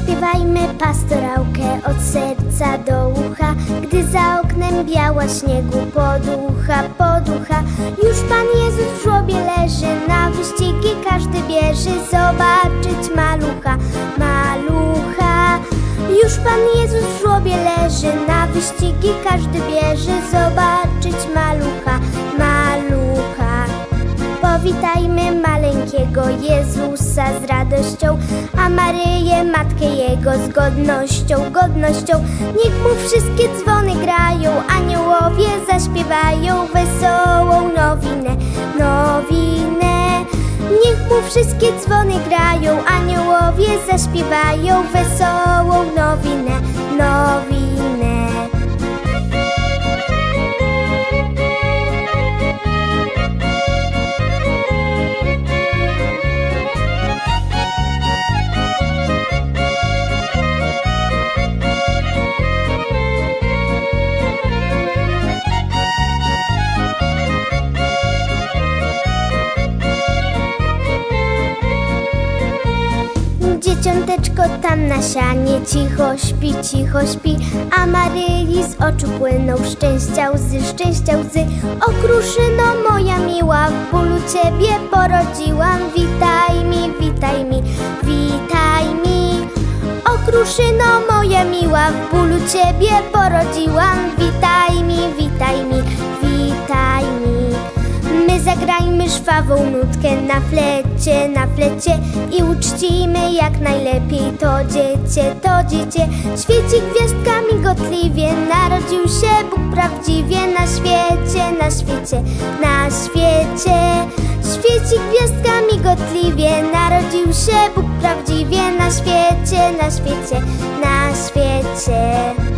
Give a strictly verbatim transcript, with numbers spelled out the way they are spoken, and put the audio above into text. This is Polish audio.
Zaśpiewajmy pastorałkę od serca do ucha, gdy za oknem biała śniegu poducha, poducha. Już Pan Jezus w żłobie leży, na wyścigi każdy bierze, zobaczyć malucha, malucha. Już Pan Jezus w żłobie leży, na wyścigi każdy bierze, zobaczyć malucha, malucha. Powitajmy maleńkiego Jezusa z radością, a Maryję, matkę Jego, z godnością, godnością. Niech Mu wszystkie dzwony grają, aniołowie zaśpiewają wesołą nowinę, nowinę. Niech Mu wszystkie dzwony grają, aniołowie zaśpiewają wesołą nowinę, nowinę. Dzieciąteczko tam na sianie cicho śpi, cicho śpi, a Maryi z oczu płyną szczęścia łzy, szczęścia łzy. O kruszyno moja miła, w bólu Ciebie porodziłam, witaj mi, witaj mi, witaj mi. O kruszyno moja miła, w bólu Ciebie porodziłam, witaj mi, witaj mi, witaj mi. My zagrajmy żwawą nutkę na flecie, na flecie i uczcimy jak najlepiej to dziecię, to dziecię. Świeci gwiazdkami gotliwie, narodził się Bóg prawdziwie na świecie, na świecie, na świecie. Świeci gwiazdkami gotliwie, narodził się Bóg prawdziwie na świecie, na świecie, na świecie.